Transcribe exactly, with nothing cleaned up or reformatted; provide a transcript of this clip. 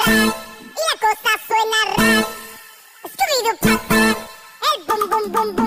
parar y la cosa suena rara. Scooby-Doo, papá, el bum bum bum bum.